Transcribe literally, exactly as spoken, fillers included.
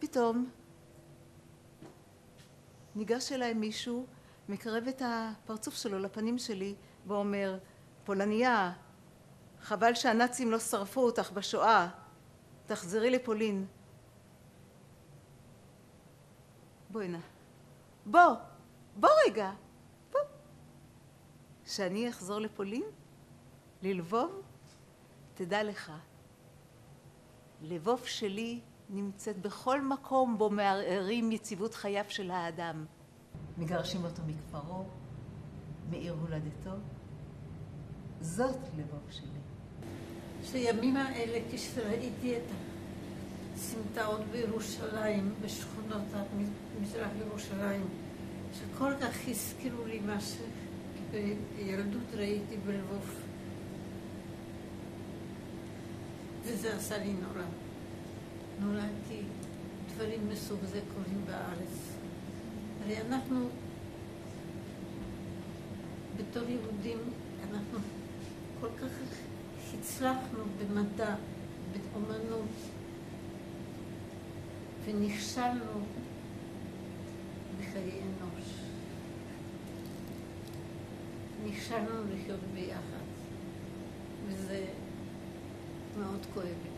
פתאום ניגש אליי מישהו, מקרב את הפרצוף שלו לפנים שלי ואומר, פולניה, חבל שהנאצים לא שרפו אותך בשואה, תחזרי לפולין. בוא הנה, בוא, בוא רגע, בוא. שאני אחזור לפולין? ללבוב? תדע לך, לבוב שלי נמצאת בכל מקום בו מערערים יציבות חייו של האדם. מגרשים אותו מכפרו, מעיר הולדתו. זאת לבוב שלי. שימים האלה כשראיתי את הסמטאות בירושלים, בשכונות מזרח ירושלים, שכל כך הזכירו לי מה שבילדות ראיתי בלבוב. וזה עשה לי נורא. נורא כי דברים מסוג זה קורים בארץ. הרי אנחנו, בתור יהודים, אנחנו כל כך הצלחנו במדע, באומנות, ונכשלנו בחיי אנוש. נכשלנו לחיות ביחד, וזה מאוד כואב.